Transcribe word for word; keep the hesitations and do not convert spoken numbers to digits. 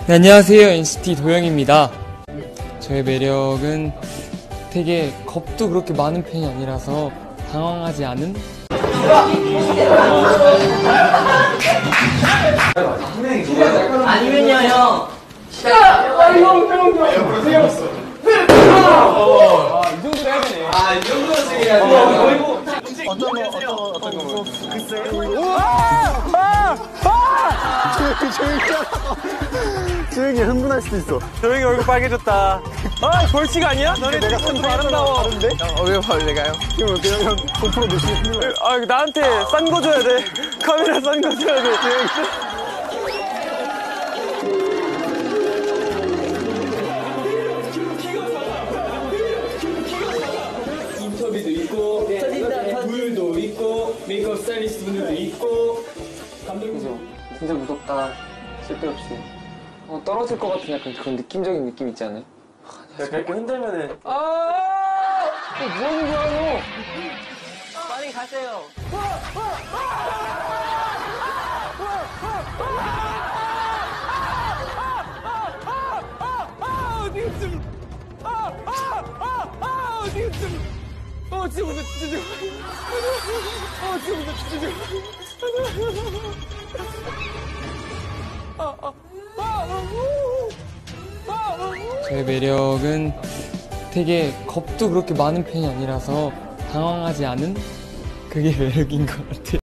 네, 안녕하세요. 엔시티 도영입니다. 저의 매력은 되게 겁도 그렇게 많은 편이 아니라서 당황하지 않은? 아니면요, 형. 아, 형, 형, 형. 보세요. 아, 이 정도로 해야 되네. 아, 이 정도로 해야 돼. 어떤 거, 어떤 거, 어떤 거. 글쎄. 아! 아! 아! 조용히, 조용히 하라고. 조용히 흥분할 수도 있어. 조용히 얼굴 빨개졌다. 아, 벌칙 아니야? 너네 내가 좀 아름다워. 다른데? 어, 왜 봐, 내가요? 그럼 그냥 형 고프로 넣으시면 큰일 나요. 아, 나한테 싼 거 줘야 돼. 카메라 싼 거 줘야 돼. 인터뷰도 있고, 물도 있고, 메이크업 스타일리스트 분들도 있고. 감독님 진짜 무섭다. 쓸데없이. 어, 떨어질 것 같은 약간 그런 느낌적인 느낌 있지 않아요? 이렇게 흔들면은. 아! 어, 뭐 하는 거야, 너? 빨리 가세요. 어디 있음? 아, 아, 아, 아, 어디 있음? 어, 진짜 무서워, 진짜. 어, 진짜 무서워, 진짜. 아, 아, 아, 아, 저의 매력은 되게 겁도 그렇게 많은 편이 아니라서 당황하지 않은? 그게 매력인 것 같아요.